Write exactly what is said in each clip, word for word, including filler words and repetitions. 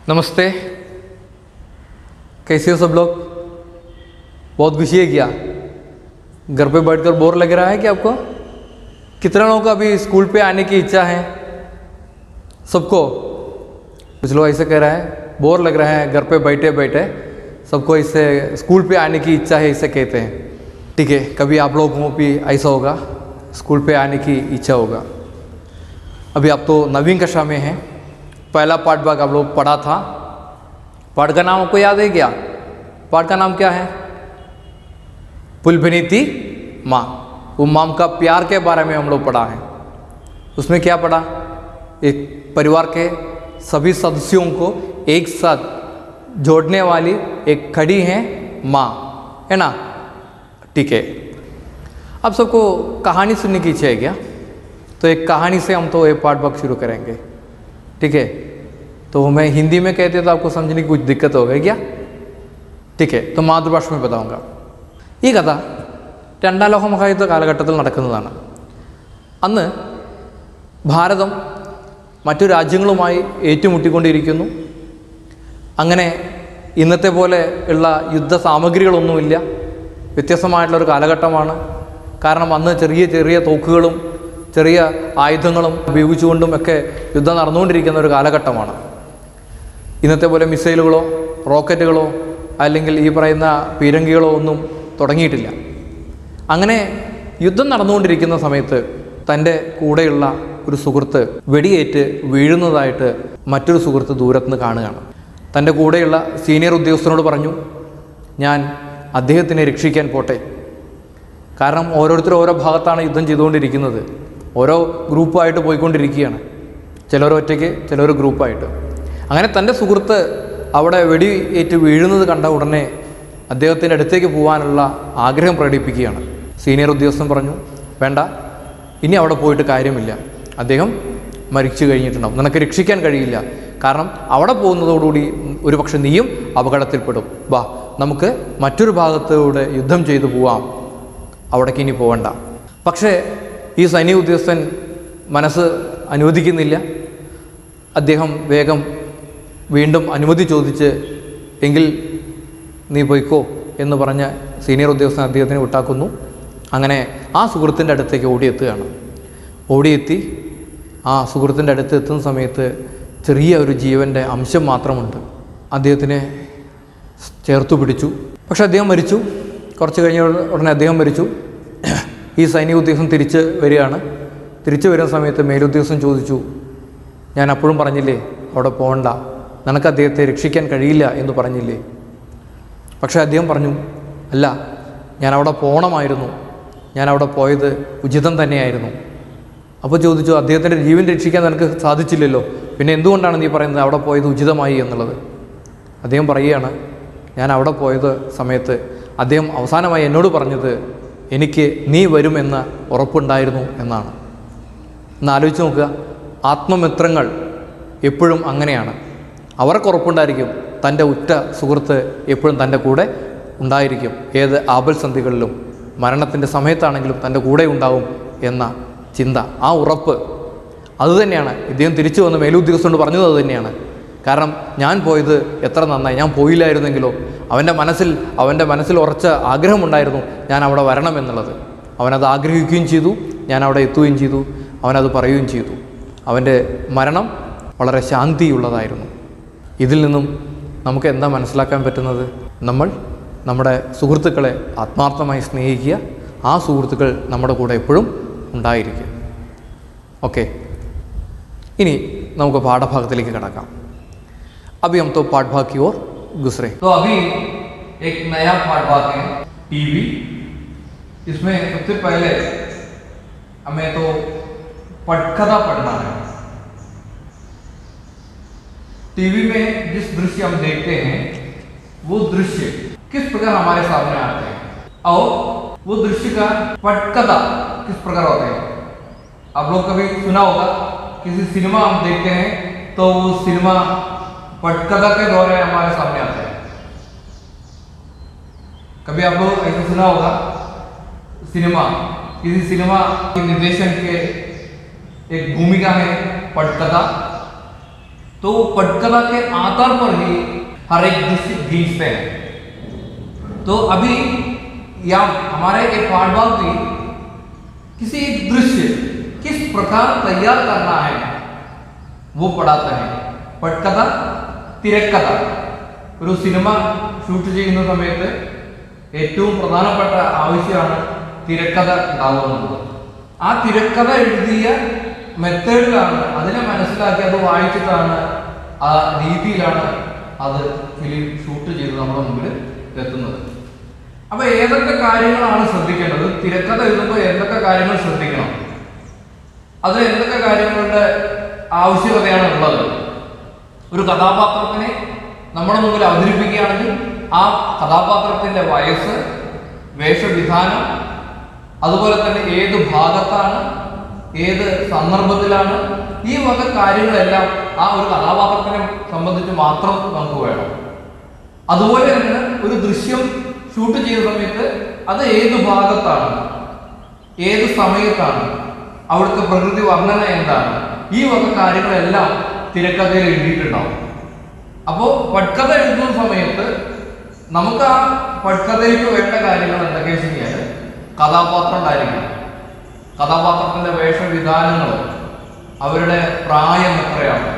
नमस्ते, कैसे हो सब लोग? बहुत खुशी है क्या? घर पे बैठकर बोर लग रहा है क्या आपको? कितने लोगों का अभी स्कूल पे आने की इच्छा है? सबको? कुछ लोग ऐसे कह रहा है बोर लग रहा है घर पे बैठे बैठे, सबको इससे स्कूल पे आने की इच्छा है, इसे कहते हैं। ठीक है, कभी आप लोगों को भी ऐसा होगा, स्कूल पे आने की इच्छा होगा। अभी आप तो नवीन कक्षा में हैं, पहला पाठ भाग आप लोग पढ़ा था। पाठ का नाम आपको याद है क्या? पाठ का नाम क्या है? पुलभिनीति माँ। वो माम का प्यार के बारे में हम लोग पढ़ा है। उसमें क्या पढ़ा? एक परिवार के सभी सदस्यों को एक साथ जोड़ने वाली एक खड़ी है माँ, है ना? ठीक है, अब सबको कहानी सुनने की इच्छा है क्या? तो एक कहानी से हम तो एक पाठ भाग शुरू करेंगे। ठीक है, तो मैं हिंदी में कहते तो आपको समझने की कुछ दिक्कत हो गई क्या? ठीक है, तो മാതൃഭാഷ में बताऊंगा। ഈ കഥ രണ്ടാം ലോക മഹായുദ്ധ കാലഘട്ടത്തിൽ നടക്കുന്നതാണ്. അന്ന് ഭാരതം മറ്റു രാജ്യങ്ങളുമായി ഏറ്റുമുട്ടിക്കൊണ്ടിരിക്കുന്നു. അങ്ങനെ ഇന്നത്തെ പോലെ ഉള്ള യുദ്ധ സാമഗ്രികളൊന്നുമില്ല, വ്യത്യസ്തമായിട്ടുള്ളൊരു കാലഘട്ടമാണ്. കാരണം അന്ന് ചെറിയ ചെറിയ തോക്കുകളും ചെറിയ ആയുധങ്ങളും ഉപയോഗിച്ചുകൊണ്ടും ഒക്കെ യുദ്ധം നടന്നുകൊണ്ടിരിക്കുന്ന ഒരു കാലഘട്ടമാണ്. ഇന്നത്തെ പോലെ മിസൈലുകളോ റോക്കറ്റുകളോ അല്ലെങ്കിൽ ഈ പറയുന്ന പീരങ്കികളോ ഒന്നും തുടങ്ങിയിട്ടില്ല. അങ്ങനെ യുദ്ധം നടന്നുകൊണ്ടിരിക്കുന്ന സമയത്ത് തൻ്റെ കൂടെയുള്ള ഒരു സുഹൃത്ത് വെടിയേറ്റ് വീഴുന്നതായിട്ട് മറ്റൊരു സുഹൃത്ത് ദൂരത്തുനിന്ന് കാണുകയാണ്. തൻ്റെ കൂടെയുള്ള സീനിയർ ഉദ്യോഗസ്ഥനോട് പറഞ്ഞു, ഞാൻ അദ്ദേഹത്തിനെ രക്ഷിക്കാൻ പോട്ടെ. കാരണം ഓരോരുത്തരും ഓരോ ഭാഗത്താണ് യുദ്ധം ചെയ്തുകൊണ്ടിരിക്കുന്നത്, ഓരോ ഗ്രൂപ്പായിട്ട് പോയിക്കൊണ്ടിരിക്കുകയാണ്. ചിലർ ഒറ്റയ്ക്ക്, ചിലർ ഗ്രൂപ്പായിട്ട്. അങ്ങനെ തൻ്റെ സുഹൃത്ത് അവിടെ വെടി ഏറ്റ് വീഴുന്നത് കണ്ട ഉടനെ അദ്ദേഹത്തിൻ്റെ അടുത്തേക്ക് പോകാനുള്ള ആഗ്രഹം പ്രകടിപ്പിക്കുകയാണ്. സീനിയർ ഉദ്യോഗസ്ഥൻ പറഞ്ഞു, വേണ്ട, ഇനി അവിടെ പോയിട്ട് കാര്യമില്ല, അദ്ദേഹം മരിച്ചു കഴിഞ്ഞിട്ടുണ്ടാവും, നിനക്ക് രക്ഷിക്കാൻ കഴിയില്ല. കാരണം അവിടെ പോകുന്നതോടുകൂടി ഒരു പക്ഷെ നീയും അപകടത്തിൽപ്പെടും. വാ, നമുക്ക് മറ്റൊരു ഭാഗത്തൂടെ യുദ്ധം ചെയ്തു പോവാം, അവിടേക്ക് ഇനി പോകണ്ട. പക്ഷേ ഈ സൈനിക ഉദ്യോഗസ്ഥൻ മനസ്സ് അനുവദിക്കുന്നില്ല. അദ്ദേഹം വേഗം വീണ്ടും അനുമതി ചോദിച്ച്, എങ്കിൽ നീ പോയിക്കോ എന്ന് പറഞ്ഞ് സീനിയർ ഉദ്യോഗസ്ഥൻ അദ്ദേഹത്തിനെ വിട്ടാക്കുന്നു. അങ്ങനെ ആ സുഹൃത്തിൻ്റെ അടുത്തേക്ക് ഓടിയെത്തുകയാണ്. ഓടിയെത്തി ആ സുഹൃത്തിൻ്റെ അടുത്ത് എത്തുന്ന സമയത്ത് ചെറിയ ഒരു ജീവൻ്റെ അംശം മാത്രമുണ്ട്. അദ്ദേഹത്തിനെ ചേർത്തു പിടിച്ചു. പക്ഷെ അദ്ദേഹം മരിച്ചു. കുറച്ച് കഴിഞ്ഞ ഉടനെ അദ്ദേഹം മരിച്ചു. ഈ സൈനിക ഉദ്യോഗസ്ഥൻ തിരിച്ച് വരികയാണ്. തിരിച്ചു വരുന്ന സമയത്ത് മേലുദ്യോഗസ്ഥൻ ചോദിച്ചു, ഞാൻ അപ്പോഴും പറഞ്ഞില്ലേ അവിടെ പോകണ്ട, നിനക്ക് അദ്ദേഹത്തെ രക്ഷിക്കാൻ കഴിയില്ല എന്ന് പറഞ്ഞില്ലേ? പക്ഷേ അദ്ദേഹം പറഞ്ഞു, അല്ല, ഞാൻ അവിടെ പോകണമായിരുന്നു, ഞാൻ അവിടെ പോയത് ഉചിതം തന്നെയായിരുന്നു. അപ്പോൾ ചോദിച്ചു, അദ്ദേഹത്തിൻ്റെ ജീവൻ രക്ഷിക്കാൻ നിനക്ക് സാധിച്ചില്ലല്ലോ, പിന്നെ എന്തുകൊണ്ടാണ് നീ പറയുന്നത് അവിടെ പോയത് ഉചിതമായി എന്നുള്ളത്? അദ്ദേഹം പറയുകയാണ്, ഞാൻ അവിടെ പോയത് സമയത്ത് അദ്ദേഹം അവസാനമായി എന്നോട് പറഞ്ഞത് എനിക്ക് നീ വരുമെന്ന ഉറപ്പുണ്ടായിരുന്നു എന്നാണ്. ഒന്ന് ആലോചിച്ച് നോക്കുക, ആത്മമിത്രങ്ങൾ എപ്പോഴും അങ്ങനെയാണ്. അവർക്ക് ഉറപ്പുണ്ടായിരിക്കും തൻ്റെ ഉറ്റ സുഹൃത്ത് എപ്പോഴും തൻ്റെ കൂടെ ഉണ്ടായിരിക്കും, ഏത് ആപൽസന്ധികളിലും മരണത്തിൻ്റെ സമയത്താണെങ്കിലും തൻ്റെ കൂടെ ഉണ്ടാവും എന്ന ചിന്ത, ആ ഉറപ്പ്, അതുതന്നെയാണ് ഇദ്ദേഹം തിരിച്ചു വന്ന് മേലുദ്യോഗസ്ഥനോട് പറഞ്ഞത്. അതുതന്നെയാണ്. കാരണം ഞാൻ പോയത് എത്ര നന്നായി, ഞാൻ പോയില്ലായിരുന്നെങ്കിലോ? അവൻ്റെ മനസ്സിൽ അവൻ്റെ മനസ്സിൽ ഉറച്ച ആഗ്രഹമുണ്ടായിരുന്നു ഞാൻ അവിടെ വരണമെന്നുള്ളത്. അവനത് ആഗ്രഹിക്കുകയും ചെയ്തു, ഞാൻ അവിടെ എത്തുകയും ചെയ്തു, അവനത് പറയുകയും ചെയ്തു. അവൻ്റെ മരണം വളരെ ശാന്തിയുള്ളതായിരുന്നു. ഇതിൽ നിന്നും നമുക്ക് എന്താ മനസ്സിലാക്കാൻ പറ്റുന്നത്? നമ്മൾ നമ്മുടെ സുഹൃത്തുക്കളെ ആത്മാർത്ഥമായി സ്നേഹിക്കുക, ആ സുഹൃത്തുക്കൾ നമ്മുടെ കൂടെ എപ്പോഴും ഉണ്ടായിരിക്കുക. ഓക്കെ, ഇനി നമുക്ക് പാഠഭാഗത്തിലേക്ക് കടക്കാം. अभी हम तो पाठ भाग की ओर गुजरे। तो अभी एक नया पाठ भाग है, टीवी। इसमें सबसे पहले हमें तो पटकथा पढ़ना है। टीवी में जिस दृश्य हम देखते हैं वो दृश्य किस प्रकार हमारे सामने आते हैं और वो दृश्य का पटकथा किस प्रकार होते हैं। आप लोग कभी सुना होगा, किसी सिनेमा हम देखते हैं तो वो सिनेमा पटकथा के दौरे हमारे सामने आते हैं। कभी आप लोग ऐसा सुना होगा, सिनेमा, किसी सिनेमा के निर्देशन के एक भूमिका है पटकथा। तो पटकथा के आधार पर ही हर एक दृश्य खींचते हैं। तो अभी या हमारे एक पाठ भाग भी किसी एक दृश्य किस प्रकार तैयार करना है वो पढ़ाते हैं। पटकथा തിരക്കഥ ഒരു സിനിമ ഷൂട്ട് ചെയ്യുന്ന സമയത്ത് ഏറ്റവും പ്രധാനപ്പെട്ട ആവശ്യമാണ് തിരക്കഥ ഉണ്ടാവുന്നത്. ആ തിരക്കഥ എഴുതിയ മെത്തേഡിലാണ്, അതിനെ മനസ്സിലാക്കി അത് വായിച്ചിട്ടാണ്, ആ രീതിയിലാണ് അത് ഫിലിം ഷൂട്ട് ചെയ്ത് നമ്മുടെ മുമ്പിൽ എത്തുന്നത്. അപ്പൊ ഏതൊക്കെ കാര്യങ്ങളാണ് ശ്രദ്ധിക്കേണ്ടത്, തിരക്കഥ എഴുതുമ്പോൾ എന്തൊക്കെ കാര്യങ്ങൾ ശ്രദ്ധിക്കണം, അത് എന്തൊക്കെ കാര്യങ്ങളുടെ ആവശ്യകതയാണ് ഉള്ളത്. ഒരു കഥാപാത്രത്തിനെ നമ്മുടെ മുമ്പിൽ അവതരിപ്പിക്കുകയാണെങ്കിൽ ആ കഥാപാത്രത്തിന്റെ വയസ്സ്, വേഷവിധാനം, അതുപോലെ തന്നെ ഏത് ഭാഗത്താണ്, ഏത് സന്ദർഭത്തിലാണ്, ഈ വക കാര്യങ്ങളെല്ലാം ആ ഒരു കഥാപാത്രത്തിനെ സംബന്ധിച്ച് മാത്രം നമുക്ക് വേണം. അതുപോലെ തന്നെ ഒരു ദൃശ്യം ഷൂട്ട് ചെയ്യുന്ന സമയത്ത് അത് ഏത് ഭാഗത്താണ്, ഏത് സമയത്താണ്, അവിടുത്തെ പ്രകൃതി വർണ്ണന എന്താണ്, ഈ വക കാര്യങ്ങളെല്ലാം തിരക്കഥയിൽ എഴുതിയിട്ടുണ്ടാവും. അപ്പോൾ പട്കഥ എഴുതുന്ന സമയത്ത് നമുക്ക് ആ പട്കഥയ്ക്ക് വേണ്ട കാര്യങ്ങൾ എന്തൊക്കെയാ വെച്ചാൽ കഥാപാത്രം ഉണ്ടായിരിക്കണം, കഥാപാത്രത്തിന്റെ വേഷവിധാനങ്ങൾ, അവരുടെ പ്രായം എത്രയാണ്,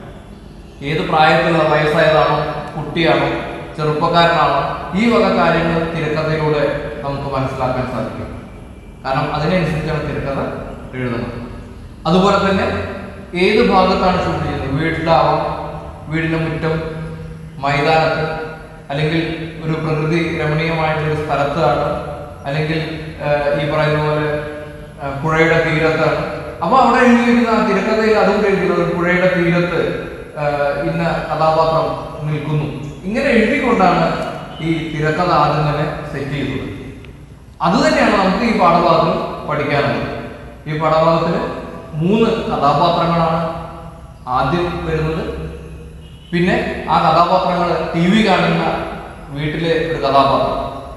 ഏത് പ്രായത്തിലുള്ള, വയസ്സായതാണോ, കുട്ടിയാണോ, ചെറുപ്പക്കാരനാണോ, ഈ വക കാര്യങ്ങൾ തിരക്കഥയിലൂടെ നമുക്ക് മനസ്സിലാക്കാൻ സാധിക്കും. കാരണം അതിനനുസരിച്ചാണ് തിരക്കഥ എഴുതുന്നത്. അതുപോലെ തന്നെ ഏത് ഭാഗത്താണ് ഷൂട്ട് ചെയ്യുന്നത്, വീട്ടിലാവാം, വീടിന്റെ മുറ്റം, മൈതാനത്ത്, അല്ലെങ്കിൽ ഒരു പ്രകൃതി രമണീയമായിട്ടുള്ള സ്ഥലത്താണ്, അല്ലെങ്കിൽ ഈ പറയുന്ന പോലെ പുഴയുടെ തീരത്താണ്. അപ്പൊ അവിടെ എഴുതിയിരിക്കുന്ന ആ തിരക്കഥയിൽ അതുകൊണ്ട് എഴുതിയിട്ടുള്ളത് പുഴയുടെ തീരത്ത് ഇന്ന കഥാപാത്രം നിൽക്കുന്നു. ഇങ്ങനെ എഴുതിക്കൊണ്ടാണ് ഈ തിരക്കഥ ആദ്യം തന്നെ സെറ്റ് ചെയ്തത്. അത് തന്നെയാണ് നമുക്ക് ഈ പാഠഭാഗത്തിൽ പഠിക്കാനുള്ളത്. ഈ പാഠഭാഗത്തിന് മൂന്ന് കഥാപാത്രങ്ങളാണ് ആദ്യം വരുന്നത്. പിന്നെ ആ കഥാപാത്രങ്ങൾ ടി വി കാണുന്ന വീട്ടിലെ ഒരു കഥാപാത്രം,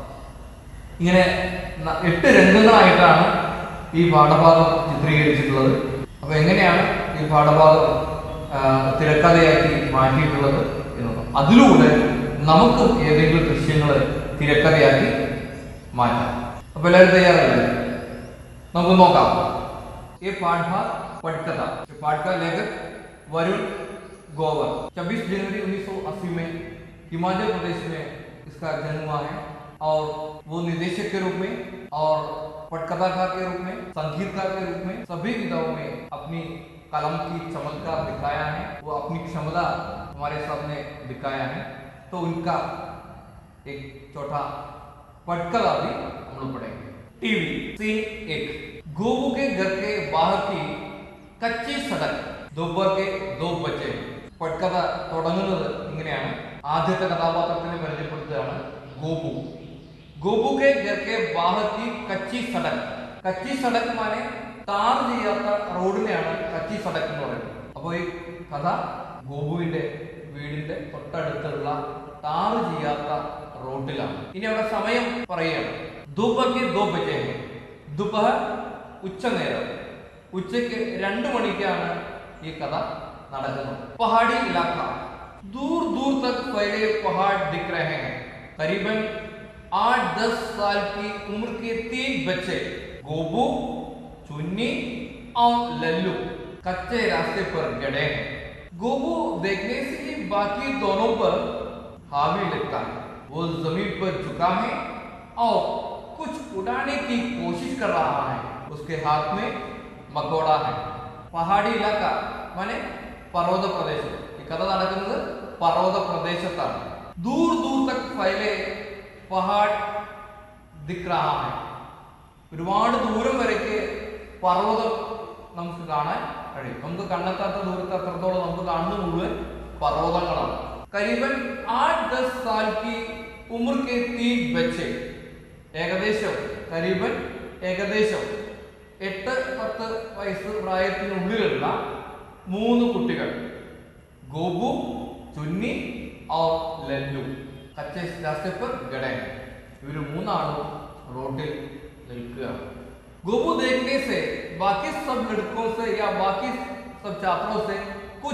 ഇങ്ങനെ എട്ട് രംഗങ്ങളായിട്ടാണ് ഈ പാഠഭാഗം ചിത്രീകരിച്ചിട്ടുള്ളത്. അപ്പൊ എങ്ങനെയാണ് ഈ പാഠഭാഗം തിരക്കഥയാക്കി മാറ്റിയിട്ടുള്ളത് എന്നത്, അതിലൂടെ നമുക്ക് ഏതെങ്കിലും ദൃശ്യങ്ങൾ തിരക്കഥയാക്കി മാറ്റാം. അപ്പൊ എല്ലാവരും തയ്യാറല്ലേ? നമുക്ക് നോക്കാം. ये पाठ भाग पटकथा, पाठ का लेखक वरुण ग्रोवर। छब्बीस जनवरी उन्नीस सौ अस्सी में हिमाचल प्रदेश में इसका जन्म हुआ है और वो निर्देशक के रूप में और पटकथाकार के रूप में, संगीतकार के रूप में सभी विधाओं में अपनी कलम की चमत्कार दिखाया है। वो अपनी क्षमता हमारे सामने दिखाया है। तो उनका एक छोटा पटकथा भी हम लोग पढ़ेंगे। टीवी सीन एक, गोबू के घर के बाहर की कच्ची सड़क, दोपहर के दो बजे. പട്കഥ തുടങ്ങുന്നത് ഇങ്ങനെയാണ്. ആദ്യത്തെ കഥാപാത്രത്തിനെ പരിചയപ്പെടുത്തുകയാണ് ഗോപു. ഗോപു के घर के बाहर की कच्ची सड़क, കച്ചി സടക് മാനെ ടാർ ചെയ്യാത്ത റോഡിനെയാണ് കച്ചി സടക് എന്ന് പറയുന്നത്. അപ്പോൾ ഈ കഥ ഗോപുവിന്റെ വീടിന്റെ തൊട്ടടുത്തുള്ള ടാർ ചെയ്യാത്ത റോഡിലാണ്. ഇനി അവിടെ സമയം പറയുകയാണ്. दोपहर के दो बजे हैं. दोपहर ഉച്ച നേരം, ഉച്ചയ്ക്ക് രണ്ട് മണിക്കാണ് ഈ കഥ നടക്കുന്നത്. पहाड़ी इलाका, दूर दूर तक फैले पहाड़ दिख रहे हैं. करीबन आठ दस साल की उम्र के तीन बच्चे गोबू, चुन्नी और लल्लू कच्चे रास्ते पर गड़े हैं. गोबू देखने से ही बाकी दोनों पर हावी लगता है. वो जमीन पर झुका है और कुछ उड़ाने की कोशिश कर रहा है. उसके हाथ में मकोड़ा है. पहाड़ी इलाका माने पर्वत प्रदेश. ഈ കഥ നടക്കുന്നത് पर्वत പ്രദേശത്താണ്. दूर दूर तक फैले पहाड़ दिख रहा है. ഒരുപാട് ദൂരം വരയ്ക്ക് പർവ്വതം നമുക്ക് കാണാൻ കഴിയും. നമുക്ക് കണ്ണെത്താത്ത ദൂരത്ത് അത്രത്തോളം നമുക്ക് കാണുന്ന മുഴുവൻ പർവ്വതങ്ങളാണ്. करीबन आठ दस साल की उम्र के तीन बच्चे, ഏകദേശം കരീബൻ ഏകദേശം എട്ട് പത്ത് വയസ്സ് പ്രായത്തിനുള്ളിലുള്ള മൂന്ന് കുട്ടികൾ, ഗോപു, ചുന്നി और लल्लू कच्चे रास्ते पर गड़े हैं. ഇവർ മൂന്നാളും റോഡിൽ നിൽക്കുകയാണ്. गोबू देखने से बाकी सब लड़कों से या बाकी सब छात्रों से कुछ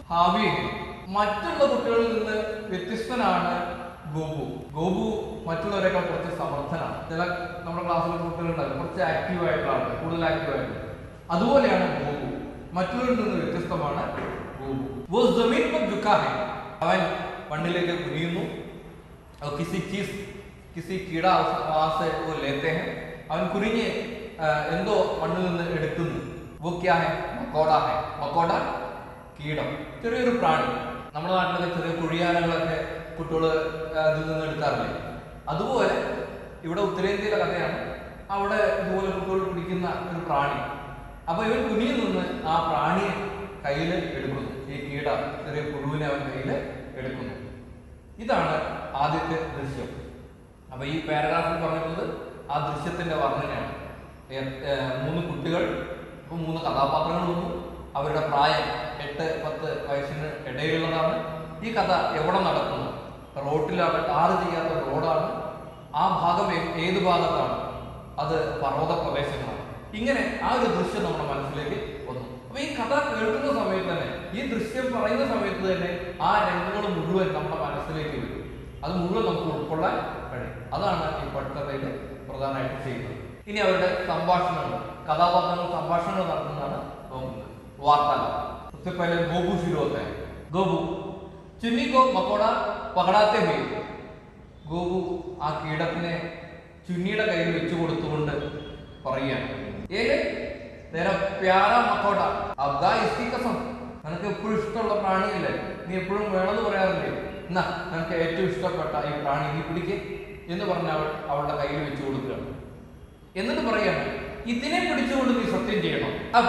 ഹാവി ഹെ. മറ്റുള്ള കുട്ടികളിൽ നിന്ന് വ്യത്യസ്തനാണ് ഗോപു. ഗോപു മറ്റുള്ളവരെക്കാൾ കുറച്ച് സമർത്ഥനാണ്. ചില നമ്മുടെ ക്ലാസ്സിലെ കുട്ടികളുണ്ടായിരുന്നു കുറച്ച് ആക്റ്റീവ് ആയിട്ടുള്ള ആളുകൾ, കൂടുതൽ ആക്റ്റീവ് ആയിട്ട്. അതുപോലെയാണ് ഗോപു. മറ്റുള്ളവരിൽ നിന്ന് വ്യത്യസ്തമാണ് ഗോപു. वो जमीन पर झुका है. അവൻ മണ്ണിലേക്ക് കുനിയുന്നു. किसी चीज किसी कीड़ा वहां से वो लेते हैं. അവൻ കുനിഞ്ഞ് എന്തോ മണ്ണിൽ നിന്ന് എടുക്കുന്നു. वो क्या है? മക്കോട है. മക്കോട കീടം, ചെറിയൊരു പ്രാണി. നമ്മുടെ നാട്ടിലൊക്കെ ചെറിയ കുഴിയാനകളൊക്കെ കുട്ടികൾ ഇതിൽ നിന്ന് എടുക്കാറില്ലേ? അതുപോലെ ഇവിടെ ഉത്തരേന്ത്യയിലെ കഥയാണ്. അവിടെ ഇതുപോലെ കുട്ടികൾ പിടിക്കുന്ന ഒരു പ്രാണി. അപ്പൊ ഇവൻ കുനിയിൽ നിന്ന് ആ പ്രാണിയെ കയ്യിൽ എടുക്കുന്നു. ഈ കീട ചെറിയ പുഴുവിനെ അവൻ കയ്യിൽ എടുക്കുന്നു. ഇതാണ് ആദ്യത്തെ ദൃശ്യം. അപ്പൊ ഈ പാരഗ്രാഫിൽ പറഞ്ഞിട്ടുള്ളത് ആ ദൃശ്യത്തിന്റെ വർണ്ണനയാണ്. മൂന്ന് കുട്ടികൾ, ഇപ്പൊ മൂന്ന് കഥാപാത്രങ്ങൾ വന്നു. അവരുടെ പ്രായം എട്ട് പത്ത് വയസ്സിന് ഇടയിലുള്ളതാണ്. ഈ കഥ എവിടെ നടക്കുന്നു? റോട്ടിലാണ്, ടാർ ചെയ്യാത്ത റോഡാണ്. ആ ഭാഗം ഏത് ഭാഗത്താണ്? അത് പർവ്വത പ്രദേശങ്ങളാണ്. ഇങ്ങനെ ആ ഒരു ദൃശ്യം നമ്മുടെ മനസ്സിലേക്ക് വന്നു. അപ്പൊ ഈ കഥ കേൾക്കുന്ന സമയത്ത് തന്നെ, ഈ ദൃശ്യം പറയുന്ന സമയത്ത് തന്നെ ആ രംഗങ്ങൾ മുഴുവൻ നമ്മുടെ മനസ്സിലേക്ക് വരും. അത് മുഴുവൻ നമുക്ക് ഉൾക്കൊള്ളാൻ കഴിയും. അതാണ് ഈ പട്ടകയിൽ പ്രധാനമായിട്ട് ചെയ്യുന്നത്. ഇനി അവരുടെ സംഭാഷണങ്ങൾ, കഥാപാത്രങ്ങൾ സംഭാഷണങ്ങൾ നടത്തുന്നതാണ് നോക്കുന്നത്. वार्तालाप. सबसे पहले गोबू शुरू होता है. गोबू चुन्नी को मकोड़ा पकड़ाते हुए गोबू ആ കീടത്തിനെ ചുന്നിയുടെ കയ്യിൽ വെച്ചു കൊടുത്തുകൊണ്ട് പറയുകയാണ്, ഏ तेरा प्यारा मकोड़ा अब गा इसकी कसम. നിനക്ക് എപ്പോഴും ഇഷ്ടമുള്ള പ്രാണിയല്ലേ, നീ എപ്പോഴും വേണമെന്ന് പറയാറില്ലേ, എന്നാ നിനക്ക് ഏറ്റവും ഇഷ്ടപ്പെട്ട ഈ പ്രാണി നീ പിടിക്കേ എന്ന് പറഞ്ഞ് അവൾ അവളുടെ കയ്യിൽ വെച്ചു കൊടുക്കുകയാണ്. എന്നിട്ട് പറയാണ്, ഇതിനെ പിടിച്ചുകൊണ്ട് നീ സത്യം ചെയ്യണം.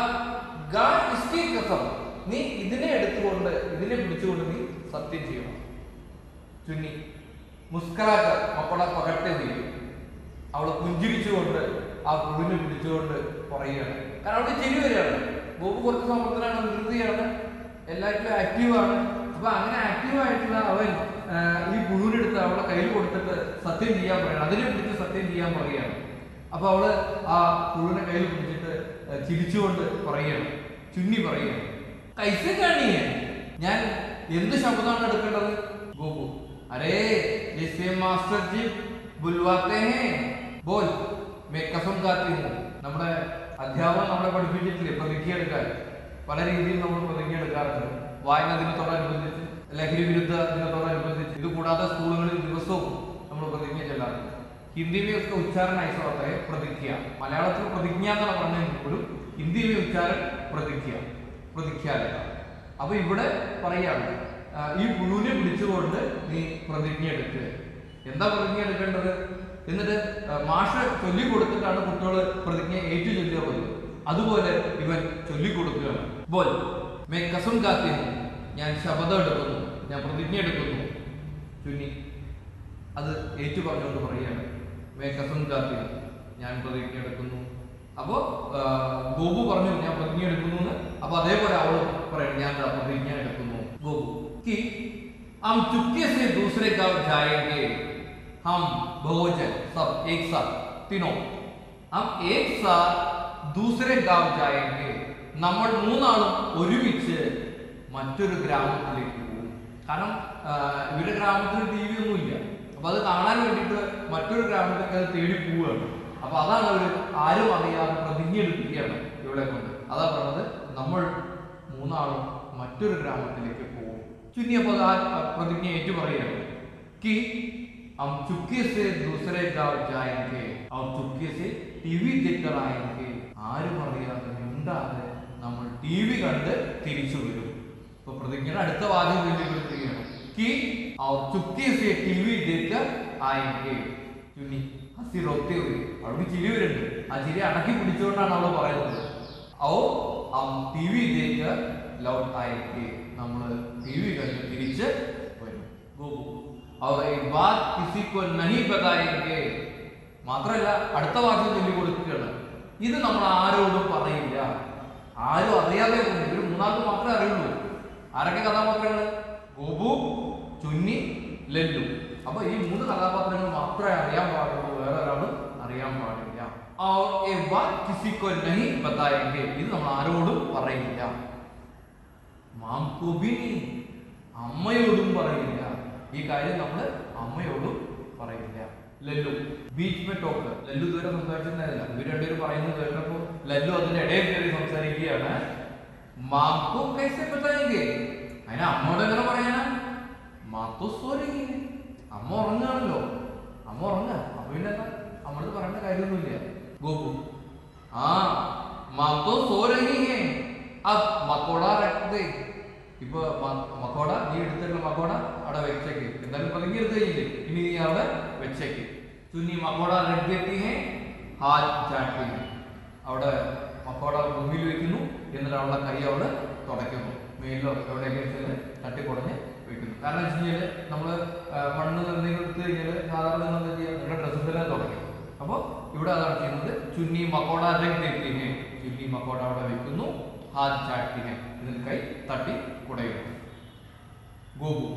നീ ഇതിനെ എടുത്തുകൊണ്ട് ഇതിനെ പിടിച്ചുകൊണ്ട് നീ സത്യം ചെയ്യണം. ചുന്നി മുസ്കറാക്ക മക്കള പകട്ടെ നീ അവളെ പുഞ്ചിരിച്ചുകൊണ്ട് ആ പുഴുവിനെ പിടിച്ചുകൊണ്ട് പറയുകയാണ്. കാരണം അവൾക്ക് ചിരി വരികയാണ്. ബോബു കുറച്ച് സമർത്ഥനാണ്, ധൃതിയാണ്, എല്ലാറ്റിലും ആക്റ്റീവാണ്. അപ്പൊ അങ്ങനെ ആക്റ്റീവായിട്ടുള്ള അവൻ ഈ പുഴുവിനെടുത്ത് അവളെ കയ്യിൽ കൊടുത്തിട്ട് സത്യം ചെയ്യാൻ പറയണം. അതിനെ പിടിച്ച് സത്യം ചെയ്യാൻ പറയുകയാണ്. അപ്പൊ അവള് ആ പുഴുവിനെ കയ്യിൽ പിടിച്ചിട്ട് ചിരിച്ചുകൊണ്ട് പറയുകയാണ്. ചുന്നി പറയുകയാണ്, കൈസെ കാണിയേ, ഞാൻ എന്ത് ശബ്ദമാണ് എടുക്കേണ്ടത്? ഗോപു അരേ ജैसे മാസ്റ്റർ ജി ബുൽവാത്തെ ഹേ ബോൽ മേ കസം കാത്തി ഹൂം. നമ്മുടെ അധ്യാപകൻ നമ്മളെ പഠിപ്പിച്ചിട്ടില്ലേ പ്രതിജ്ഞ എടുക്കാൻ? പല രീതിയിൽ നമ്മൾ പ്രതിജ്ഞ എടുക്കാറുണ്ട്. വായന ദിനത്തോടനുബന്ധിച്ച്, ലഹരി വിരുദ്ധ ദിനത്തോടനുബന്ധിച്ച്, ഇത് കൂടാതെ സ്കൂളുകളിൽ ദിവസവും നമ്മൾ പ്രതിജ്ഞ ചെല്ലാറുണ്ട്. हिंदी में उसका उच्चारण ऐसा होता है प्रतिज्ञा. മലയാളത്തിൽ പ്രതിജ്ഞ എന്നാണ് പറഞ്ഞെങ്കിലും ഹിന്ദി में ഉച്ചാरण പ്രതിജ്ഞ, പ്രതിജ്ഞാലയ. അപ്പൊ ഇവിടെ പറയാണ്, ഈ പുഴുവിനെ പിടിച്ചുകൊണ്ട് നീ പ്രതിജ്ഞ എടുക്കുക. എന്താ പ്രതിജ്ഞ എടുക്കേണ്ടത്? എന്നിട്ട് മാഷ ചൊല്ലി കൊടുത്തിട്ടാണ് കുട്ടികൾ പ്രതിജ്ഞ ഏറ്റു ചൊല്ലുക പതിവ്. അതുപോലെ ഇവൻ ചൊല്ലിക്കൊടുക്കുകയാണ്. ബോൽ മേ കസം കാത്തി ഹൂം, ഞാൻ ശപഥം എടുക്കുന്നു, ഞാൻ പ്രതിജ്ഞ എടുക്കുന്നു. ചുന്നി അത് ഏറ്റു പറഞ്ഞുകൊണ്ട് പറയുകയാണ്, മേ കസം കാത്തി ഹൂം, ഞാൻ പ്രതിജ്ഞ എടുക്കുന്നു. അപ്പോ ഗോപു പറഞ്ഞു ഞാൻ പ്രതിജ്ഞ എടുക്കുന്നു എന്ന്. അപ്പൊ അതേപോലെ അവൾ പറയണം, ഞാൻ പ്രതിജ്ഞ എടുക്കുന്നു. ഗോപു कि हम चुपके से दूसरे गांव जाएंगे, हम बहुजन सब एक साथ, तीनों हम एक साथ दूसरे गांव जाएंगे. നമ്മൾ മൂന്നാളും ഒരുമിച്ച് മറ്റൊരു ഗ്രാമത്തിലേക്ക് പോകും. കാരണം ഇവരുടെ ഗ്രാമത്തിൽ ടി വി ഒന്നുമില്ല. അപ്പൊ അത് കാണാൻ വേണ്ടിയിട്ട് മറ്റൊരു ഗ്രാമത്തിലേക്ക് അത് തേടി പോവുകയാണ്. അപ്പൊ അതാണ് അവർ ആരും അറിയാതെ പ്രതിജ്ഞ എടുക്കുകയാണ് ഇവിടെ കൊണ്ട്. അതാ പറഞ്ഞത്, നമ്മൾ മൂന്നാളും മറ്റൊരു ഗ്രാമത്തിലേക്ക് പോകും. चुन्नी अब प्रतिज्ञा ഏറ്റു പറയുകയാണ്, कि हम चुपके से दूसरे गांव जाएंगे और चुपके से टीवी देखकर आएंगे. ആരും അറിയാതെ മിണ്ടാതെ നമ്മൾ ടി വി കണ്ട് തിരിച്ചു വരും. ഇപ്പൊ പ്രതിജ്ഞയുടെ അടുത്ത വാചകം വെല്ലുവിളിക്കുകയാണ്, कि और चुपके से टीवी देखकर आएंगे. ചുന്നി ഹസി റോത്തെ हुई, അവൾക്ക് ചിരി വരുന്നുണ്ട്. ആ ചിരി അടക്കി പിടിച്ചുകൊണ്ടാണ് അവൾ പറയുന്നത്, और हम टीवी देखकर लौट आएंगे, നമ്മൾ ടി വി കണ്ട് തിരിച്ച് വരും. ഗോപു और एक बात किसी को नहीं बताएंगे. മാത്രമല്ല അടുത്ത വാചകം ചൊല്ലി കൊടുക്കുകയാണ്, ഇത് നമ്മൾ ആരോടും പറയില്ല. ആരും അറിയാതെ ഇവർ മൂന്നാൾക്ക് മാത്രമേ അറിയുള്ളൂ. ആരൊക്കെ കഥാപാത്രങ്ങൾ? ഗോപു, ചുന്നി, ലല്ലു. അപ്പൊ ഈ മൂന്ന് കഥാപാത്രങ്ങൾ മാത്രമേ അറിയാൻ പാടുള്ളൂ, വേറെ ഒരാളും അറിയാൻ പാടില്ല. और एक बात किसी को नहीं बताएंगे, ഇത് നമ്മൾ ആരോടും പറയില്ല. മാം को भी नहीं, അമ്മയോടും പറയില്ല. ഈ കാര്യം നമ്മൾ അമ്മയോടും പറയില്ല. ലല്ലു ബീച്ച് മേ ടോക്ക്. ലല്ലു ഇതുവരെ സംസാരിച്ചിട്ടുണ്ടായിരുന്നില്ല. ഇവർ രണ്ടുപേരും പറയുന്നത് കേട്ടപ്പോൾ ലല്ലു അതിന്റെ ഇടയിൽ കയറി സംസാരിക്കുകയാണ്. മാക്കോ കൈസെ ബതായെങ്കെ, അതിന് അമ്മയോട് എങ്ങനെ പറയാനാ? മാത്തോ സോരി, അമ്മ ഉറങ്ങാണല്ലോ, അമ്മ ഉറങ്ങ, അപ്പൊ പിന്നെ എന്താ അമ്മയോട് പറയേണ്ട കാര്യമൊന്നുമില്ല. ഗോപു ആ മാത്തോ സോരഹി ഹേ, അബ് മക്കോട രഖ് ദേ. ഇപ്പൊ മക്കോട നീ എടുത്തിട്ടുള്ള മക്കോട അവിടെ വെച്ചേക്ക്, എന്തായാലും പതുങ്ങി എടുത്ത് കഴിഞ്ഞില്ലേ, ഇനി നീ അവിടെ വെച്ചേക്ക്. ചുന്നി മക്കോട രഖ് ദേത്തി ഹേ, ഹാത്ത് ചാട്ടി ഹേ. അവിടെ മക്കോട ഭൂമിയിൽ വെക്കുന്നു, എന്നിട്ട് അവളുടെ കൈ അവിടെ തുടയ്ക്കുന്നു, മേലിലോ എവിടെയെങ്കിലും തട്ടിക്കുടഞ്ഞ് വെക്കുന്നു. കാരണം വെച്ച് കഴിഞ്ഞാൽ നമ്മൾ മണ്ണ് എന്തെങ്കിലും എടുത്തു കഴിഞ്ഞാൽ സാധാരണ എന്താ ചെയ്യുക, നിങ്ങളുടെ ഡ്രസ്സിലെല്ലാം തുടയ്ക്കും. അപ്പോൾ ഇവിടെ അതാണ് ചെയ്യുന്നത്. ചുന്നി മക്കോട രഖ് ദേത്തി ഹേ, ചുന്നി മക്കോട അവിടെ വെക്കുന്നു, ഹാത്ത് ചാട്ടി ഹേ, ഇതിന് കൈ തട്ടി കുടയുന്നു. ഗോപു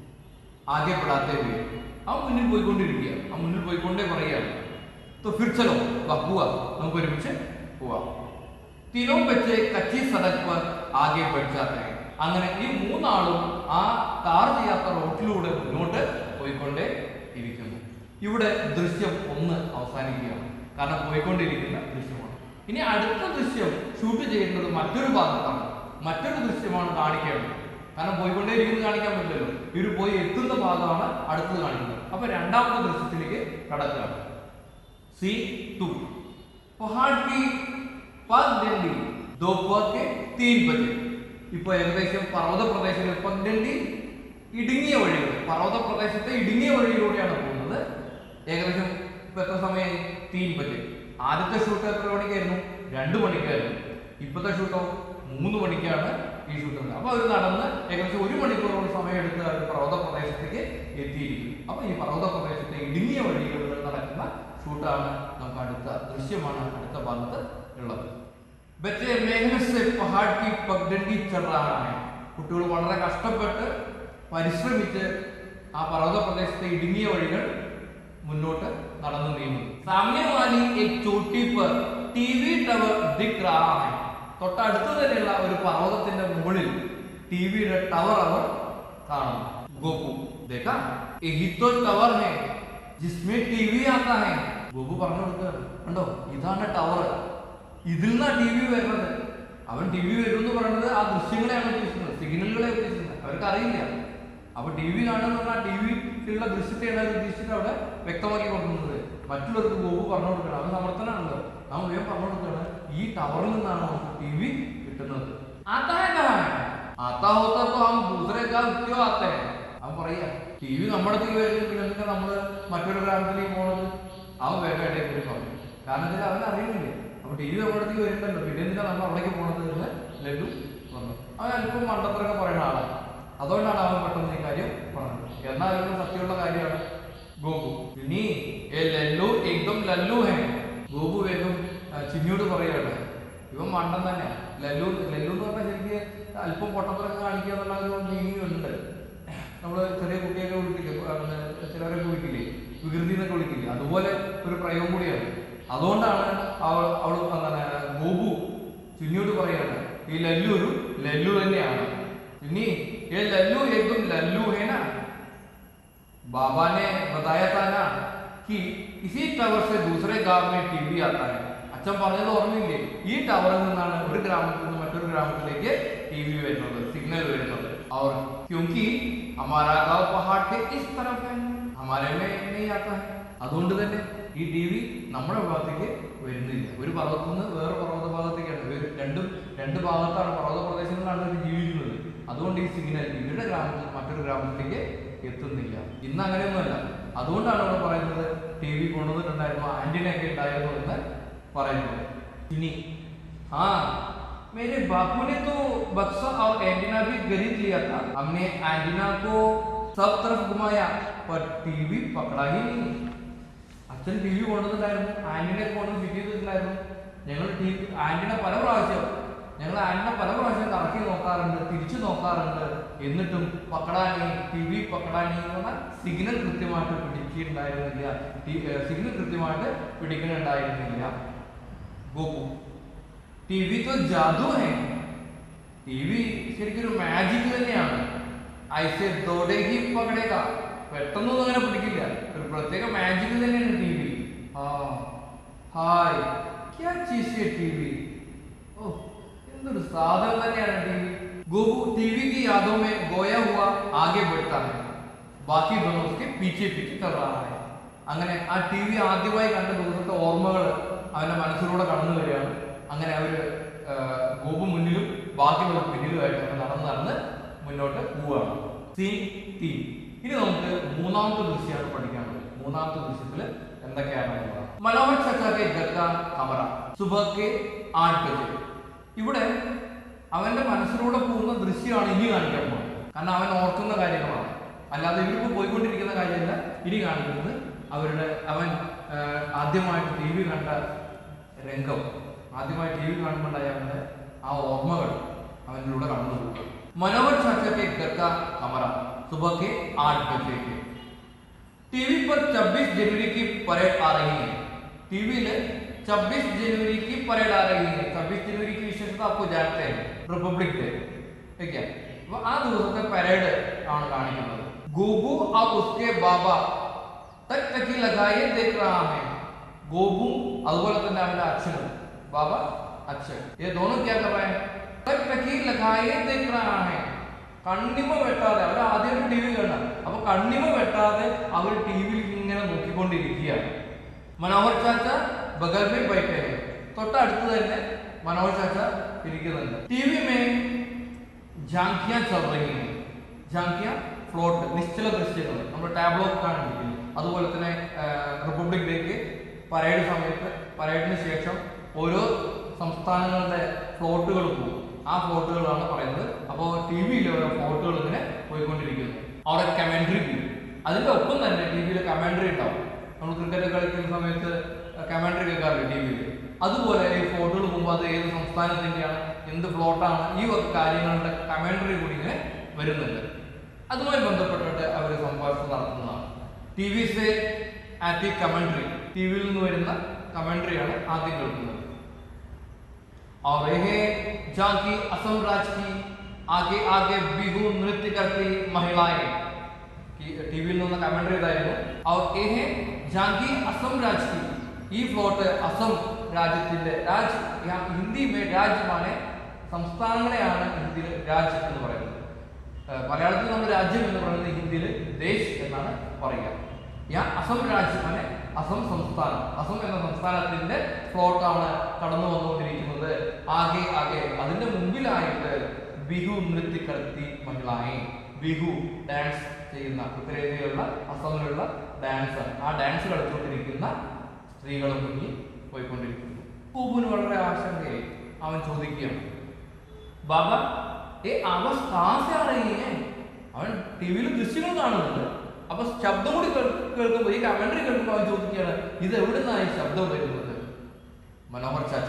ആകെ പെടാത്തേ പോയി, ആ മുന്നിൽ പോയിക്കൊണ്ടിരിക്കുക, ആ മുന്നിൽ പോയിക്കൊണ്ടേ പറയുകയാണ്. तो फिर चलो हुआ, നമുക്ക് ഒരുമിച്ച് പോവാം. तीनों बच्चे कच्ची सड़क पर आगे बढ़ जाते हैं. അങ്ങനെ ഈ മൂന്നാളും ആ ടാർ ചെയ്യാത്ത റോഡിലൂടെ മുന്നോട്ട് പോയിക്കൊണ്ടേ ഇരിക്കുന്നു. ഇവിടെ ദൃശ്യം ഒന്ന് അവസാനിക്കുകയാണ്, കാരണം പോയിക്കൊണ്ടിരിക്കുന്ന ദൃശ്യമാണ്. ഇനി അടുത്ത ദൃശ്യം ഷൂട്ട് ചെയ്യുന്നത് മറ്റൊരു ഭാഗത്താണ്, മറ്റൊരു ദൃശ്യമാണ് കാണിക്കേണ്ടത്. കാരണം പോയിക്കൊണ്ടേ ഇരിക്കുന്നത് കാണിക്കാൻ പറ്റില്ലല്ലോ, ഇവർ പോയി എത്തുന്ന ഭാഗമാണ് അടുത്തത് കാണിക്കുന്നത്. അപ്പൊ രണ്ടാമത്തെ ദൃശ്യത്തിലേക്ക് കടക്കുകയാണ്. സി ടു പഹാड़ की പഗ്ഡണ്ടി दोपहर के तीन बजे. ഇപ്പൊ ഏകദേശം പർവ്വത പ്രദേശത്തിലെ പഗ്ഡണ്ടി ഇടുങ്ങിയ വഴികൾ, പർവ്വത പ്രദേശത്തെ ഇടുങ്ങിയ വഴിയിലൂടെയാണ് പോകുന്നത്. ഏകദേശം ഇപ്പൊ എത്ര സമയം? തീൻ ബജെ. ആദ്യത്തെ ഷൂട്ട് എത്ര മണിക്കായിരുന്നു? രണ്ടു മണിക്കായിരുന്നു. ഇപ്പോഴത്തെ ഷൂട്ടോ മൂന്ന് മണിക്കാണ് ഈ ഷൂട്ട്. അപ്പൊ അവർ നടന്ന് ഏകദേശം ഒരു മണിക്കൂറോളം സമയം എടുത്ത് അവർ പർവ്വത പ്രദേശത്തേക്ക് എത്തിയിരിക്കും. അപ്പൊ ഈ പർവ്വത പ്രദേശത്തെ ഇടുങ്ങിയ വഴികളിൽ നടക്കുന്ന ഷൂട്ടാണ് നമുക്ക് അടുത്ത ദൃശ്യമാണ് അടുത്ത ഭാഗത്ത് ഉള്ളത്. ബच्चे मेहनत से पहाड़ की पगडंडी चढ़ रहा है. കുട്ടികൾ വളരെ കഷ്ടപ്പെട്ട് പരിശ്രമിച്ച് ആ പർവ്വത പ്രദേശത്തെ ഇടുങ്ങിയ വഴികൾ മുന്നോട്ട് നടന്നു നീങ്ങുന്നു. सामने वाली एक चोटी पर टीवी टावर दिख रहा है. തൊട്ടടുത്ത് തന്നെയുള്ള ഒരു പർവ്വതത്തിന്റെ മുകളിൽ ടിവിയുടെ ടവർ അവർ കാണുന്നു. ഗോപു देखा यही तो टावर है जिसमें टीवी आता है. ഗോപു പറഞ്ഞു കൊടുക്കുക, കണ്ടോ ഇതാണ് ടവർ, ഇതിൽ നിന്നാ ടി വി വരുന്നത്. അവൻ ടി വി വരും എന്ന് പറയുന്നത് ആ ദൃശ്യങ്ങളെയാണ് ഉദ്ദേശിക്കുന്നത്, സിഗ്നലുകളെ ഉദ്ദേശിക്കുന്നത്. അവർക്ക് അറിയില്ല. അപ്പൊ ടി വി കാണുന്ന പറഞ്ഞാൽ ടി വിയിലുള്ള ദൃശ്യത്തെയാണ് അവർ ഉദ്ദേശിച്ചിട്ട് അവിടെ വ്യക്തമാക്കി കൊടുക്കുന്നത്. മറ്റുള്ളവർക്ക് ഗോപു പറഞ്ഞു കൊടുക്കണം, അവൻ സമർത്ഥനാണല്ലോ, അവൻ വേഗം പറഞ്ഞു കൊടുക്കുകയാണ് ഈ ടവറിൽ നിന്നാണ് നമുക്ക് ടി വി കിട്ടുന്നത്. അവൻ പറയാ ടി വി നമ്മുടെ അടുത്തേക്ക് വരുന്നത്, പിന്നെ നമ്മള് മറ്റൊരു ഗ്രാമത്തിലേക്ക് പോണത്. അവൻ വേഗം ഇടയിൽ പറഞ്ഞു, കാരണം ഇതിൽ അവൻ അറിയുന്നില്ലേ. അപ്പൊ ടി വി നമ്മുടെ അടുത്തേക്ക് വരുന്നുണ്ടല്ലോ, പിന്നെ എന്തിനാ നമ്മൾ അവിടേക്ക് പോണത് എന്ന് ലഡു പറഞ്ഞു. അവൻ അല്പം മണ്ടത്തരൊക്കെ പറയുന്ന ആളാണ്, അതുകൊണ്ടാണ് അവൻ പെട്ടെന്ന് ഈ കാര്യം പറഞ്ഞത്. എന്നാലും സത്യമുള്ള കാര്യമാണ്. ഗോപു ഇനി ലല്ലു ഏകദം ലല്ലു ഹേ. ഗോപു വേഗം ചിന്നിയോട് പറയാണ് ഇവൻ മണ്ടൻ തന്നെ. ലല്ലു ലല്ലു എന്ന് പറഞ്ഞാൽ ശരിക്ക് അല്പം പൊട്ടത്തരൊക്കെ കാണിക്കുക എന്നുള്ള ഒരു മീനിങ് ഉണ്ട്. നമ്മള് ചെറിയ കുട്ടിയൊക്കെ വിളിക്കില്ലേ, ചിലരൊക്കെ വിളിക്കില്ലേ, വികൃതി എന്നൊക്കെ വിളിക്കില്ലേ, അതുപോലെ ഒരു പ്രയോഗം കൂടിയാണ്. അതുകൊണ്ടാണ് അവൾ അവൾ എന്താണ് ഗോപു ചിന്നിയോട് പറയാണ് ഈ ലല്ലു ഒരു ലല്ലു തന്നെയാണ്. ചിന്നി ये लल्लू एकदम लल्लू है ना, बाबा ने बताया था ना कि इसी टावर से दूसरे गांव में टीवी आता है. അച്ഛൻ പറഞ്ഞത് ഓർമ്മയില്ലേ, ഈ ടവറിൽ നിന്നാണ് ഒരു ഗ്രാമത്തിൽ നിന്ന് മറ്റൊരു ഗ്രാമത്തിലേക്ക് ടി വി വരുന്നത്, സിഗ്നൽ വരുന്നത്. और क्योंकि हमारा गांव पहाड़ के इस तरफ है हमारे में नहीं आता है. അതുകൊണ്ട് തന്നെ ഈ ടി വി നമ്മുടെ ഭാഗത്തേക്ക് വരുന്നില്ല. ഒരു പർവ്വതത്തിൽ നിന്ന് വേറെ പർവ്വത ഭാഗത്തേക്കാണ്, രണ്ടും രണ്ട് ഭാഗത്താണ്, പർവ്വത പ്രദേശങ്ങളിലാണ് ഇവർ ജീവിക്കുന്നത്. അതുകൊണ്ട് ഈ സിഗ്നൽ ഇവരുടെ ഗ്രാമത്തിൽ മറ്റൊരു ഗ്രാമത്തിലേക്ക് എത്തുന്നില്ല. ഇന്ന് അങ്ങനെയൊന്നുമല്ല. അതുകൊണ്ടാണ് ഇവിടെ പറയുന്നത് ടി വി കൊണ്ടുവന്നിട്ടുണ്ടായിരുന്നു, ആന്റിന ഒക്കെ ഉണ്ടായിരുന്നു എന്ന് പറയുന്നത്. ഇനി ആ मेरे बापू ने तो बक्सा और एंटीना भी खरीद लिया था. हमने एंटीना को सब तरफ घुमाया पर टीवी पकड़ा ही नहीं. അച്ഛൻ ടി വി കൊണ്ടുവന്നിട്ടുണ്ടായിരുന്നു, ആന്റിനെ കൊണ്ടുവന്ന് ഫിറ്റ് ചെയ്തിട്ടുണ്ടായിരുന്നു. ഞങ്ങൾ ടി വി ആന്റിന പല പ്രാവശ്യം ഞങ്ങൾ ആന്റിന പല പ്രാവശ്യം കറക്കി നോക്കാറുണ്ട്, തിരിച്ചു നോക്കാറുണ്ട്, എന്നിട്ടും പക്കടാനി ടി വി പക്കടാനി എന്ന് പറഞ്ഞാൽ സിഗ്നൽ കൃത്യമായിട്ട് പിടിക്കുന്നുണ്ടായിരുന്നില്ല, സിഗ്നൽ കൃത്യമായിട്ട് പിടിക്കുന്നുണ്ടായിരുന്നില്ല. ഗോപു ടി വി तो जादू है. ടി വി ശരിക്കും ഒരു മാജിക് ഐസെ ദോടെ ഹി പകടേക, പെട്ടെന്നൊന്നും അങ്ങനെ പിടിക്കില്ല. ഒരു പ്രത്യേക മാജിക് തന്നെയാണ് ടി വി. ആ ഹായ് ക്യാ ചീസ് ഹൈ टीवी, ഓ എന്തൊരു സാധനം തന്നെയാണ് ടി വി. गोबू टीवी की यादों में गोया हुआ आगे बढ़ता है, बाकी दोनों उसके पीछे पीछे चल रहा है. അങ്ങനെ ആ ടി വി ആദ്യമായി കണ്ട ദിവസത്തെ ഓർമ്മകൾ അവന്റെ മനസ്സിലൂടെ കടന്നു വരികയാണ്. അങ്ങനെ അവര് ഗോപു മുന്നിലും ബാക്കിയുള്ള പിന്നിലുമായിട്ട് നടന്ന് നടന്ന് മുന്നോട്ട് പോവുകയാണ്. സീൻ തീ. ഇനി നമുക്ക് മൂന്നാമത്തെ ദൃശ്യമാണ് പഠിക്കാനുള്ളത്. മൂന്നാമത്തെ ദൃശ്യത്തിൽ എന്തൊക്കെയാണ്? മനോഹർ ചച്ചാക്കെ ഗർക്ക കമറ സുബഹ് ആറ് ബജെ. ഇവിടെ അവന്റെ മനസ്സിലൂടെ പോകുന്ന ദൃശ്യമാണ് ഇനി കാണിക്കാൻ പോകുന്നത്. കാരണം അവൻ ഓർക്കുന്ന കാര്യങ്ങളാണ്, അല്ലാതെ ഇവരിപ്പോൾ പോയിക്കൊണ്ടിരിക്കുന്ന കാര്യമല്ല. ഇനി കാണിക്കുന്നത് അവരുടെ അവൻ ആദ്യമായിട്ട് ടി വി കണ്ട രംഗം, ആദ്യമായി ടി വി കാണുമ്പോണ്ടായ അവന്റെ ആ ഓർമ്മകൾ അവനിലൂടെ കടന്നു പോകുക. മനോഹർ ചാച്ചके घर का कमरा सुबह के आठ बजे के टीवी पर छब्बीस जनवरी की परेड आ रही है. टीवी में छब्बीस जनवरी की परेड आ रही है. छब्बीस जनवरी की विशेषता आपको जानते हैं, रिपब्लिक डे. ठीक है, वो आ ദിവസത്തെ പരേഡ് ആണ് കാണിക്കുന്നത്. गोबू और उसके बाबा तक तकी लगाए देख रहा है. गोबू അതുപോലെ തന്നെ അവന്റെ അച്ഛനും ബാബ അച്ഛൻ, ये दोनों क्या कर रहे हैं? तक तकी लगाए देख रहा है. കണ്ണിമ വെട്ടാതെ അവർ ആദ്യം ടി വി കാണാം. അപ്പൊ കണ്ണിമ വെട്ടാതെ അവർ ടി വിയിൽ ഇങ്ങനെ നോക്കിക്കൊണ്ടിരിക്കുകയാണ്. മനോഹർ ചാച്ച ബഗൽ മേ ബൈഠേ ഹൈ. തൊട്ടടുത്ത് തന്നെ മനോഹർ ചാച്ച ഇരിക്കുന്നുണ്ട്. ടി വി മേ ജാങ്കിയാ ചൽ റഹി ഹൈ. ജാങ്കിയ ഫ്ലോട്ട്, നിശ്ചല ദൃശ്യങ്ങൾ നമ്മൾ ടാബ്ലോ കാണിക്കുന്നത്. അതുപോലെ തന്നെ റിപ്പബ്ലിക് ഡേക്ക് പരേഡ് സമയത്ത് പരേഡിന് ശേഷം ഓരോ സംസ്ഥാനങ്ങളുടെ ഫ്ലോട്ടുകൾ പോകും. ആ ഫ്ലോട്ടുകളാണ് പറയുന്നത്. അപ്പോൾ ടി വിയിൽ ഓരോ ഫ്ലോട്ടുകൾ ഇങ്ങനെ പോയിക്കൊണ്ടിരിക്കുന്നു. അവിടെ കമന്ററി ചെയ്യും. അതിന്റെ ഒപ്പം തന്നെ ടി വിയിൽ കമന്ററി ഉണ്ടാവും. നമ്മൾ ക്രിക്കറ്റ് കളിക്കുന്ന സമയത്ത് കമന്ററി കേൾക്കാറില്ല ടി വിയിൽ. അതുപോലെ ഈ ഫ്ലോട്ടുകൾ പോകുമ്പോൾ അത് ഏത് സംസ്ഥാനത്തിൻ്റെയാണ്, എന്ത് ഫ്ലോട്ടാണ്, ഈ വക കാര്യങ്ങളുടെ കമന്ററി കൂടി ഇങ്ങനെ വരുന്നുണ്ട്. അതുമായി ബന്ധപ്പെട്ടിട്ട് അവർ സംഭാഷണം നടത്തുന്നതാണ്. ടി വി സെ ആറ്റി കമന്ററി, ടി വിയിൽ നിന്ന് വരുന്ന കമന്ററിയാണ് ആദ്യം കേൾക്കുന്നത്. और ये झांकी असम राज्य की आगे आगे बिहू नृत्य करती महिलाएं की टीवी നിന്ന് കമന്ററി ഇതായിരുന്നു. और ये झांकी असम राज्य की, ഈ ഫ്ലോട്ട് അസം രാജ്യത്തിന്റെ, രാജ് ഹിന്ദി മേ രാജ് മാനെ സംസ്ഥാനങ്ങളെയാണ് ഹിന്ദിയിൽ രാജ് എന്ന് പറയുന്നത്. മലയാളത്തിൽ നമ്മൾ രാജ്യം എന്ന് പറയുന്നത് ഹിന്ദിയിൽ ദേശ് എന്നാണ് പറയുക. ഞാൻ അസം രാജ്യം മാനെ അസം സംസ്ഥാനം, അസം എന്ന സംസ്ഥാനത്തിന്റെ ഫ്ലോട്ടാണ് കടന്നു വന്നുകൊണ്ടിരിക്കുന്നത്. ആകെ ആകെ അതിന്റെ മുമ്പിലായിട്ട് ബിഹു നൃത്യ കളത്തി മഹിളായി, ബിഹു ഡാൻസ് ചെയ്യുന്ന, ഉത്തരേന്ത്യയിലുള്ള അസമിലുള്ള ഡാൻസ്, ആ ഡാൻസ് കളിച്ചുകൊണ്ടിരിക്കുന്ന സ്ത്രീകളും മുന്നിൽ പോയിക്കൊണ്ടിരിക്കുന്നു. ഗോപുവിന് വളരെ ആശങ്കയായി. അവൻ ചോദിക്കുകയാണ്, ബാബ ഏ ആവാസ് കഹാം സേ ആ രഹി ഹൈ. അവൻ ടി വിയിൽ ദൃശ്യങ്ങൾ കാണുന്നുണ്ട്. അപ്പൊ ശബ്ദം കൂടി കേൾക്കുമ്പോൾ, ഈ കമന്ററി കേൾക്കുമ്പോൾ അവൻ ചോദിക്കുകയാണ്, ഇത് എവിടെ നിന്നാണ് ഈ ശബ്ദം വരുന്നത്? മനോഹർ ചാച്ച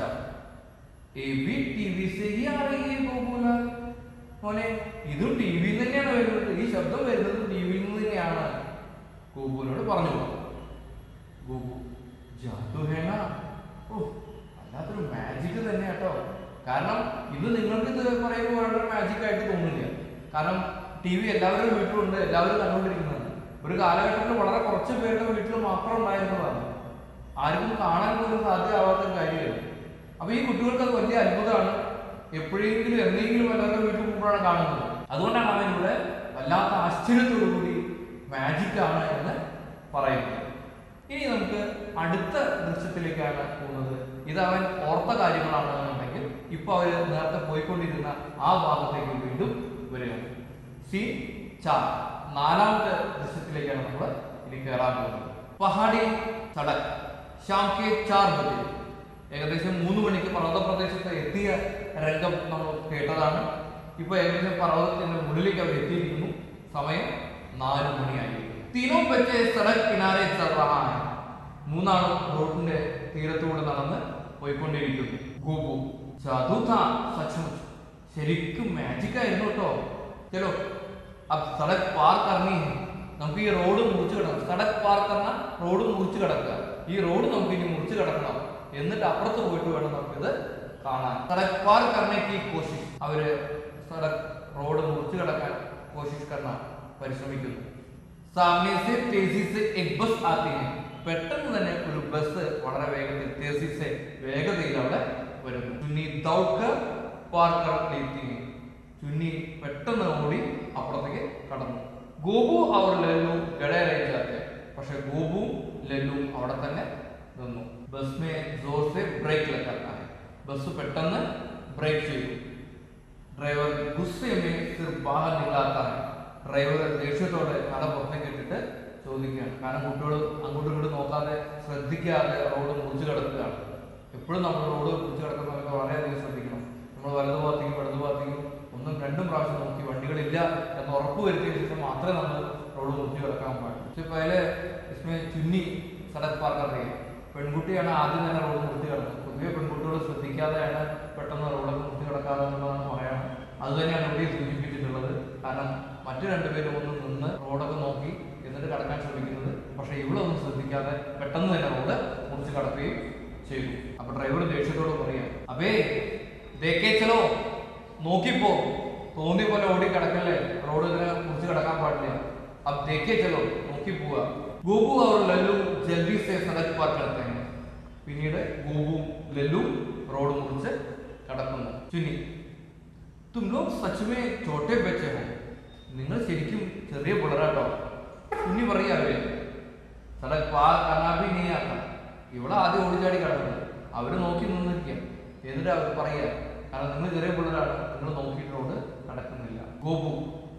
മോനെ ഇതും ടി വിയിൽ തന്നെയാണ് വരുന്നത്, ഈ ശബ്ദം വരുന്നത് ടി വിയിൽ നിന്ന് തന്നെയാണ്. ഗോപുവിനോട് പറഞ്ഞു. ഗോപു ജാദു ഹേന, ഓ അല്ലാത്തൊരു മാജിക് തന്നെ കേട്ടോ. കാരണം ഇത് നിങ്ങൾക്ക് ഇത് പറയുമ്പോൾ വളരെ മാജിക് ആയിട്ട് തോന്നില്ല. കാരണം ടി വി എല്ലാവരുടെ വീട്ടിലുണ്ട്, എല്ലാവരും കണ്ടുകൊണ്ടിരിക്കുന്നത്. ഒരു കാലഘട്ടത്തിൽ വളരെ കുറച്ച് പേരുടെ വീട്ടിൽ മാത്രം ഉണ്ടായിരുന്നതാണ്. ആർക്കും കാണാൻ പോലും സാധ്യമാവാത്ത കാര്യമല്ല. അപ്പൊ ഈ കുട്ടികൾക്ക് അത് വലിയ അത്ഭുതമാണ്. എപ്പോഴെങ്കിലും എന്തെങ്കിലും എല്ലാവരുടെ വീട്ടിൽ പോകുമ്പോഴാണ് കാണുന്നത്. അതുകൊണ്ടാണ് അവൻ ഇവിടെ വല്ലാത്ത ആശ്ചര്യത്തോടു കൂടി മാജിക് ആണ് എന്ന് പറയുന്നത്. ഇനി നമുക്ക് അടുത്ത ദൃശ്യത്തിലേക്കാണ് പോകുന്നത്. ഇത് അവൻ ഓർത്ത കാര്യങ്ങളാണെന്നുണ്ടെങ്കിൽ ഇപ്പൊ അവര് നേരത്തെ പോയിക്കൊണ്ടിരുന്ന ആ ഭാഗത്തേക്ക് വീണ്ടും വരികയാണ്. സി ചാർ, നാലാമത്തെ ദൃശ്യത്തിലേക്കാണ് നമ്മൾ ഇനി കയറാൻ പോകുന്നത്. പഹാടി സടക് ഷാം കെ ചാർ ബജെ, ഏകദേശം മൂന്ന് മണിക്ക് പർവ്വത പ്രദേശത്ത് എത്തിയ രംഗം നമ്മൾ കേട്ടതാണ്. ഇപ്പൊ ഏകദേശം പർവ്വതത്തിന്റെ മുകളിലേക്ക് അവർ എത്തിയിരിക്കുന്നു. സമയം നാല് മണിയായി. തീനോ ബച്ചെ സടക് കിനാരെ ചൽ റഹാ ഹൈ. മൂന്നാളും റോഡിന്റെ തീരത്തൂടെ നടന്ന് പോയിക്കൊണ്ടിരിക്കുന്നു. ഗോപു ജാദു താ സച്മുച്ച്, ശരിക്കും മാജിക് ആയിരുന്നു കേട്ടോ. ചലോ അബ് സടക് പാർ കർണി ഹൈ, നമുക്ക് ഈ റോഡ് മുറിച്ച് കിടക്കണം. സടക് പാർ കർണ, റോഡ് മുറിച്ച് കിടക്കുക. ഈ റോഡ് നമുക്ക് ഇനി മുറിച്ച് കിടക്കണം, എന്നിട്ട് അപ്പുറത്ത് പോയിട്ട് വേണം നമുക്കിത് കാണാൻ. സടക് പാർ കർണേക്ക് കോശിഷ്, അവര് സടക് റോഡ് മുറിച്ച് കിടക്കാൻ कोशिश करना പരിശ്രമിക്കുന്നു. सामने से तेजी से एक बस आती है. പെട്ടെന്ന് തന്നെ ഒരു ബസ് വളരെ വേഗത്തിൽ तेजी से വേഗതയിൽ അവിടെ വരുന്നു. ചുന്നി ദൗഡ്കർ പാർ കർ ലേത്തി है. ചുന്നി പെട്ടെന്ന് ഓടി അപ്പുറത്തേക്ക് കടന്നു. ഗോപു അവർ ലല്ലു ഗഡേ രഹ ജാത്തെ. പക്ഷെ ഗോപു ലല്ലു അവിടെ തന്നെ നിന്നു. ബസ് മേ जोर से ब्रेक लगाता है. ബസ് പെട്ടെന്ന് ബ്രേക്ക് ചെയ്തു. ഡ്രൈവർ ഗുസ്സെ മേ സിർ ബാഹർ നികാലता है. ഡ്രൈവർ ദേഷ്യത്തോടെ തല പുറത്തേക്ക് ഇട്ടിട്ട് ചോദിക്കുകയാണ്. കാരണം കുട്ടികൾ അങ്ങോട്ടും ഇങ്ങോട്ടും നോക്കാതെ ശ്രദ്ധിക്കാതെ റോഡ് മുറിച്ച് കിടക്കുകയാണ്. എപ്പോഴും നമ്മൾ റോഡ് മുറിച്ച് കിടക്കുന്നവർക്ക് വളരെയധികം ശ്രദ്ധിക്കണം. നമ്മൾ വലതു ഭാഗത്തേക്കും ഇടതു ഭാഗത്തേക്കും ഒന്നും രണ്ടും പ്രാവശ്യം നോക്കി വണ്ടികളില്ല എന്ന് ഉറപ്പ് വരുത്തിയ ശേഷം മാത്രമേ നമ്മൾ റോഡ് മുറിച്ച് കിടക്കാൻ പാടുള്ളൂ. പക്ഷെ പല इसमें ചുന്നി സടക് പാർ കർ രഹി. പെൺകുട്ടിയാണ് ആദ്യം തന്നെ റോഡ് മുറിച്ച് കിടന്നത്. പൊതുവെ പെൺകുട്ടികൾ ശ്രദ്ധിക്കാതെയാണ് പെട്ടെന്ന് റോഡൊക്കെ മുറിച്ച് കിടക്കാതെ എന്നുള്ളതാണ് പറയാം. അത് തന്നെയാണ് ഇവിടെ സൂചിപ്പിച്ചിട്ടുള്ളത്. കാരണം മറ്റു രണ്ടുപേരും ഒന്ന് നിന്ന് റോഡൊക്കെ നോക്കി എന്നിട്ട് കടക്കാൻ ശ്രമിക്കുന്നത്. പക്ഷെ ഇവിടെ ഒന്നും ശ്രദ്ധിക്കാതെ പെട്ടെന്ന് തന്നെ റോഡ് മുറിച്ച് കടക്കുകയും ചെയ്തു. അപ്പൊ ഡ്രൈവർ ദേഷ്യത്തോട് പറയാം, അബേ ദേക്കേ ചലോ, നോക്കിപ്പോ, തോന്നിയ പോലെ ഓടി കിടക്കല്ലേ, റോഡ് ഇങ്ങനെ മുറിച്ച് കിടക്കാൻ പാടില്ല. അബ് ദേക്കേ ചലോ, നോക്കി പോവുക. ഗോപു അവർ ലല്ലു ജൽദി സെ സടക് പാർ കർത്തെ ഹൈ. പിന്നീട് ഗോപു ലല്ലു റോഡ് മുറിച്ച് കടക്കുന്നു. ചുന്നി തും ലോഗ് സച്ച് മേ ചോട്ടെ ബച്ചേ ഹോ. നിങ്ങൾ ശരിക്കും ചെറിയ പിള്ളേരാട്ടോ. ചുന്നി പറയാവേ സടക് പാർ കർനാ ഭി നീ ആത്ത. ഇവിടെ ആദ്യം ഓടിച്ചാടി കിടക്കുന്നത് അവര് നോക്കി നിന്നിരിക്കുക. എന്നിട്ട് അവർ പറയുക, കാരണം നിങ്ങൾ ചെറിയ പിള്ളേരാണ്, നിങ്ങൾ നോക്കിയിട്ട് റോഡ് നടക്കുന്നില്ല. ഗോപു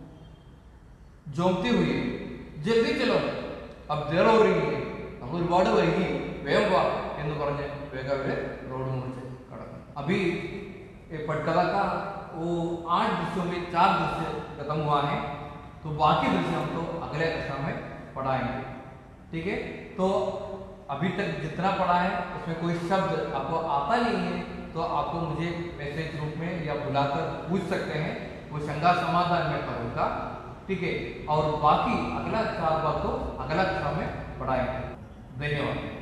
ജോംതി ഹുയി ജൽദി ചലോ, അബ് ദേർ ഹോ രഹി ഹൈ. നമ്മൾ ഒരുപാട് വൈകി, വേഗം വാ എന്ന് പറഞ്ഞ് വേഗം അവര് റോഡ് മുറിച്ച് കടക്കും. അഭി पटकथा का वो आठ दृश्यों में चार दृश्य खत्म हुआ है, तो बाकी दृश्य हम तो अगले कक्षा में पढ़ाएंगे. ठीक है, तो अभी तक जितना पढ़ा है उसमें कोई शब्द आपको आता नहीं है तो आपको मुझे मैसेज रूप में या बुलाकर पूछ सकते हैं. वो शंका समाधान में करूँगा. ठीक है, और बाकी अगला चार बात तो अगला कक्षा में पढ़ाएंगे. धन्यवाद.